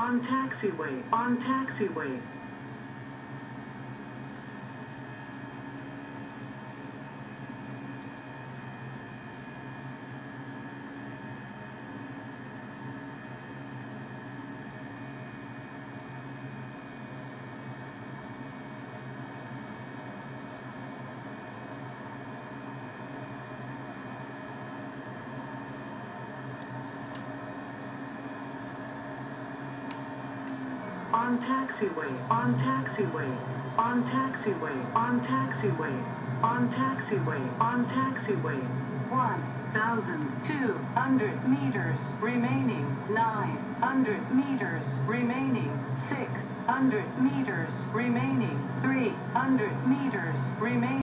On taxiway. On taxiway. On taxiway. On taxiway. On taxiway. On taxiway. On taxiway. On taxiway. 1,200 meters remaining. 900 meters remaining. 600 meters remaining. 300 meters remaining.